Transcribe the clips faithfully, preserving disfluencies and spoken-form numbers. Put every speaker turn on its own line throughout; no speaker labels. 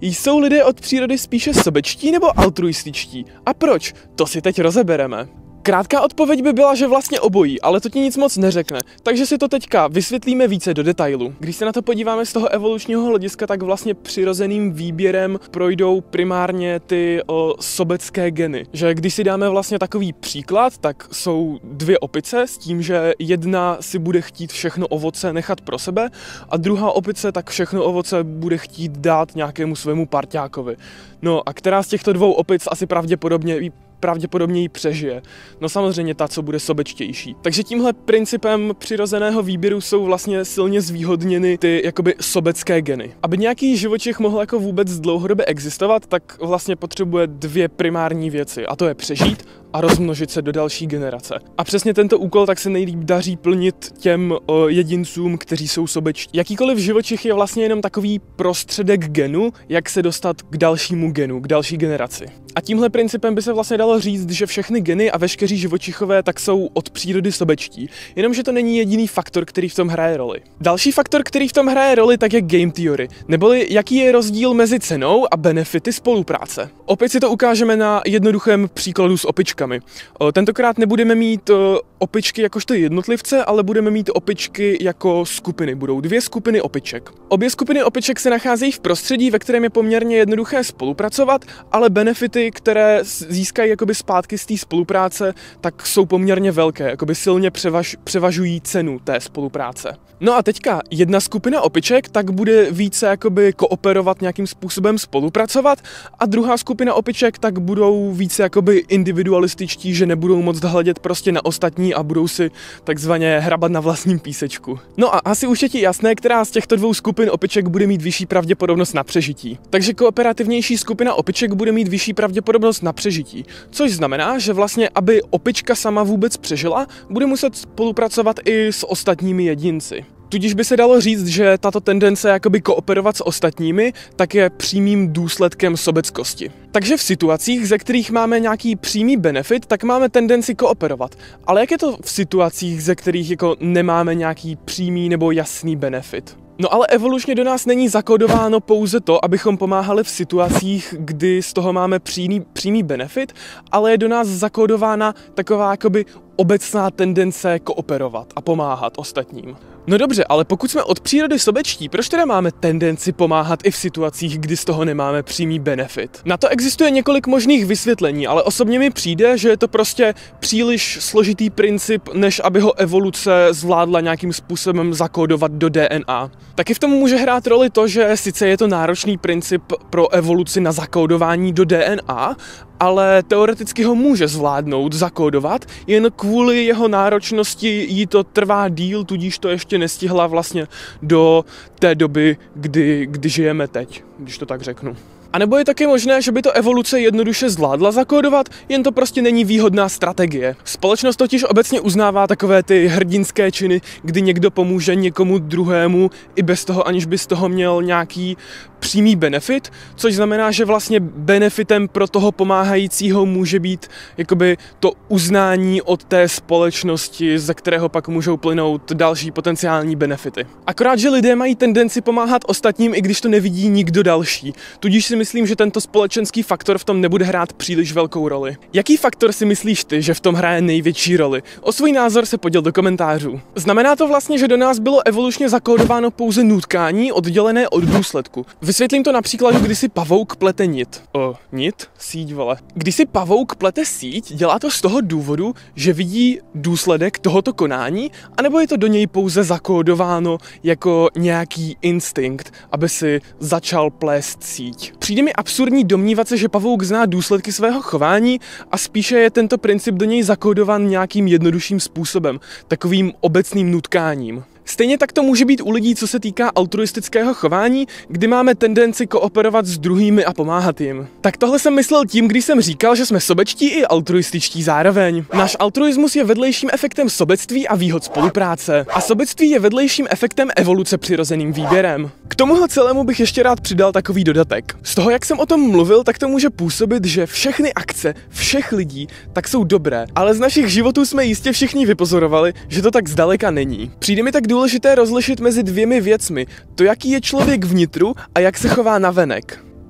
Jsou lidé od přírody spíše sobečtí nebo altruističtí? A proč? To si teď rozebereme. Krátká odpověď by byla, že vlastně obojí, ale to ti nic moc neřekne, takže si to teďka vysvětlíme více do detailu. Když se na to podíváme z toho evolučního hlediska, tak vlastně přirozeným výběrem projdou primárně ty o, sobecké geny. Že když si dáme vlastně takový příklad, tak jsou dvě opice s tím, že jedna si bude chtít všechno ovoce nechat pro sebe a druhá opice tak všechno ovoce bude chtít dát nějakému svému parťákovi. No a která z těchto dvou opic asi pravděpodobně pravděpodobně ji přežije. No samozřejmě ta, co bude sobečtější. Takže tímhle principem přirozeného výběru jsou vlastně silně zvýhodněny ty jakoby sobecké geny. Aby nějaký živočich mohl jako vůbec dlouhodobě existovat, tak vlastně potřebuje dvě primární věci, a to je přežít a rozmnožit se do další generace. A přesně tento úkol tak se nejlíp daří plnit těm o, jedincům, kteří jsou sobečtí. Jakýkoliv živočich je vlastně jenom takový prostředek genu, jak se dostat k dalšímu genu, k další generaci. A tímhle principem by se vlastně dalo říct, že všechny geny a veškeří živočichové tak jsou od přírody sobečtí, jenomže to není jediný faktor, který v tom hraje roli. Další faktor, který v tom hraje roli, tak je game theory, neboli jaký je rozdíl mezi cenou a benefity spolupráce. Opět si to ukážeme na jednoduchém příkladu s opičkami. Tentokrát nebudeme mít opičky jakožto jednotlivce, ale budeme mít opičky jako skupiny. Budou dvě skupiny opiček. Obě skupiny opiček se nacházejí v prostředí, ve kterém je poměrně jednoduché spolupracovat, ale benefity, které získají jakoby zpátky z té spolupráce, tak jsou poměrně velké, jakoby silně převaž, převažují cenu té spolupráce. No a teďka jedna skupina opiček tak bude více jakoby kooperovat, nějakým způsobem spolupracovat a druhá skupina opiček tak budou více jakoby individualističtí, že nebudou moc hledět prostě na ostatní a budou si takzvaně hrabat na vlastním písečku. No a asi už je ti jasné, která z těchto dvou skupin opiček bude mít vyšší pravděpodobnost na přežití. Takže kooperativnější skupina opiček bude mít vyšší pravděpodobnost na přežití, což znamená, že vlastně, aby opička sama vůbec přežila, bude muset spolupracovat i s ostatními jedinci. Tudíž by se dalo říct, že tato tendence jakoby kooperovat s ostatními, tak je přímým důsledkem sobeckosti. Takže v situacích, ze kterých máme nějaký přímý benefit, tak máme tendenci kooperovat. Ale jak je to v situacích, ze kterých jako nemáme nějaký přímý nebo jasný benefit? No ale evolučně do nás není zakódováno pouze to, abychom pomáhali v situacích, kdy z toho máme přímý, přímý benefit, ale je do nás zakódována taková jakoby obecná tendence kooperovat a pomáhat ostatním. No dobře, ale pokud jsme od přírody sobečtí, proč teda máme tendenci pomáhat i v situacích, kdy z toho nemáme přímý benefit? Na to existuje několik možných vysvětlení, ale osobně mi přijde, že je to prostě příliš složitý princip, než aby ho evoluce zvládla nějakým způsobem zakódovat do D N A. Taky v tom může hrát roli to, že sice je to náročný princip pro evoluci na zakódování do D N A, ale teoreticky ho může zvládnout, zakódovat, jen kvůli jeho náročnosti jí to trvá díl, tudíž to ještě nestihla vlastně do té doby, kdy, kdy žijeme teď, když to tak řeknu. A nebo je taky možné, že by to evoluce jednoduše zvládla zakódovat, jen to prostě není výhodná strategie. Společnost totiž obecně uznává takové ty hrdinské činy, kdy někdo pomůže někomu druhému i bez toho, aniž by z toho měl nějaký přímý benefit, což znamená, že vlastně benefitem pro toho pomáhajícího může být jakoby to uznání od té společnosti, ze kterého pak můžou plynout další potenciální benefity. Akorát, že lidé mají tendenci pomáhat ostatním, i když to nevidí nikdo další. Tudíž si myslím, že tento společenský faktor v tom nebude hrát příliš velkou roli. Jaký faktor si myslíš ty, že v tom hraje největší roli? O svůj názor se poděl do komentářů. Znamená to vlastně, že do nás bylo evolučně zakódováno pouze nutkání oddělené od důsledku. Vysvětlím to na příkladu, kdy si pavouk plete nit. O, nit? Síť, vole. Když si pavouk plete síť, dělá to z toho důvodu, že vidí důsledek tohoto konání, anebo je to do něj pouze zakódováno jako nějaký instinkt, aby si začal plést síť. Přijde mi absurdní domnívat se, že pavouk zná důsledky svého chování a spíše je tento princip do něj zakódovan nějakým jednodušším způsobem, takovým obecným nutkáním. Stejně tak to může být u lidí, co se týká altruistického chování, kdy máme tendenci kooperovat s druhými a pomáhat jim. Tak tohle jsem myslel tím, když jsem říkal, že jsme sobečtí i altruističtí zároveň. Náš altruismus je vedlejším efektem sobectví a výhod spolupráce. A sobectví je vedlejším efektem evoluce přirozeným výběrem. K tomuhle celému bych ještě rád přidal takový dodatek. Z toho, jak jsem o tom mluvil, tak to může působit, že všechny akce všech lidí tak jsou dobré, ale z našich životů jsme jistě všichni vypozorovali, že to tak zdaleka není. Přijde mi tak důležité rozlišit mezi dvěmi věcmi, to jaký je člověk vnitru a jak se chová navenek.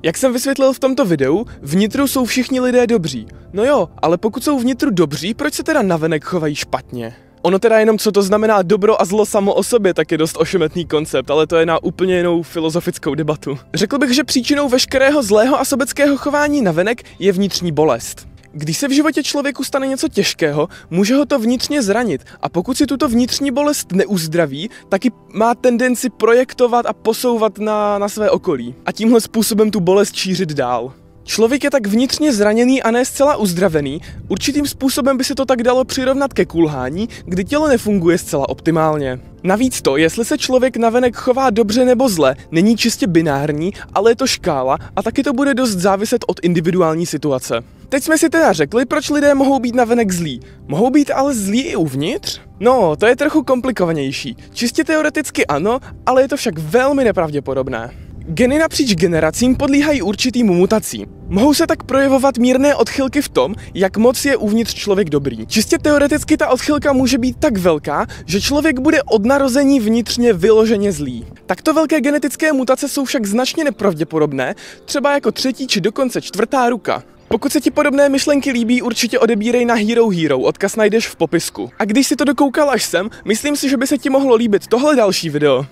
Jak jsem vysvětlil v tomto videu, vnitru jsou všichni lidé dobří. No jo, ale pokud jsou vnitru dobří, proč se teda navenek chovají špatně? Ono teda jenom, co to znamená dobro a zlo samo o sobě, tak je dost ošemetný koncept, ale to je na úplně jinou filozofickou debatu. Řekl bych, že příčinou veškerého zlého a sobeckého chování navenek je vnitřní bolest. Když se v životě člověku stane něco těžkého, může ho to vnitřně zranit a pokud si tuto vnitřní bolest neuzdraví, taky má tendenci projektovat a posouvat na, na své okolí a tímhle způsobem tu bolest šířit dál. Člověk je tak vnitřně zraněný a ne zcela uzdravený, určitým způsobem by se to tak dalo přirovnat ke kulhání, kdy tělo nefunguje zcela optimálně. Navíc to, jestli se člověk navenek chová dobře nebo zle, není čistě binární, ale je to škála a taky to bude dost záviset od individuální situace. Teď jsme si teda řekli, proč lidé mohou být navenek zlí. Mohou být ale zlí i uvnitř? No, to je trochu komplikovanější. Čistě teoreticky ano, ale je to však velmi nepravděpodobné. Geny napříč generacím podlíhají určitým mutacím. Mohou se tak projevovat mírné odchylky v tom, jak moc je uvnitř člověk dobrý. Čistě teoreticky ta odchylka může být tak velká, že člověk bude od narození vnitřně vyloženě zlý. Takto velké genetické mutace jsou však značně nepravděpodobné, třeba jako třetí či dokonce čtvrtá ruka. Pokud se ti podobné myšlenky líbí, určitě odebírej na Hero Hero, odkaz najdeš v popisku. A když si to dokoukal až sem, myslím si, že by se ti mohlo líbit tohle další video.